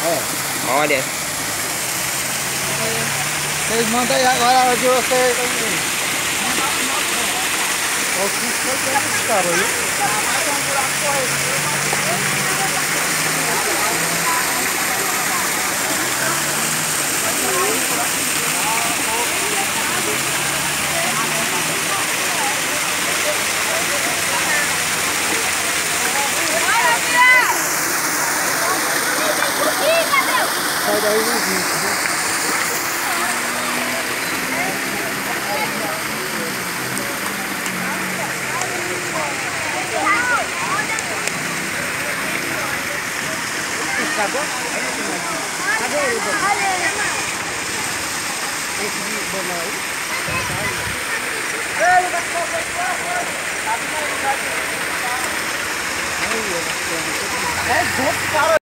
Olha. Vocês mandam aí agora a de vocês também. Olha o que foi que eles caras aí. Sai daí, né, gente? Acabou? Cadê ele? Esse de bola aí? É,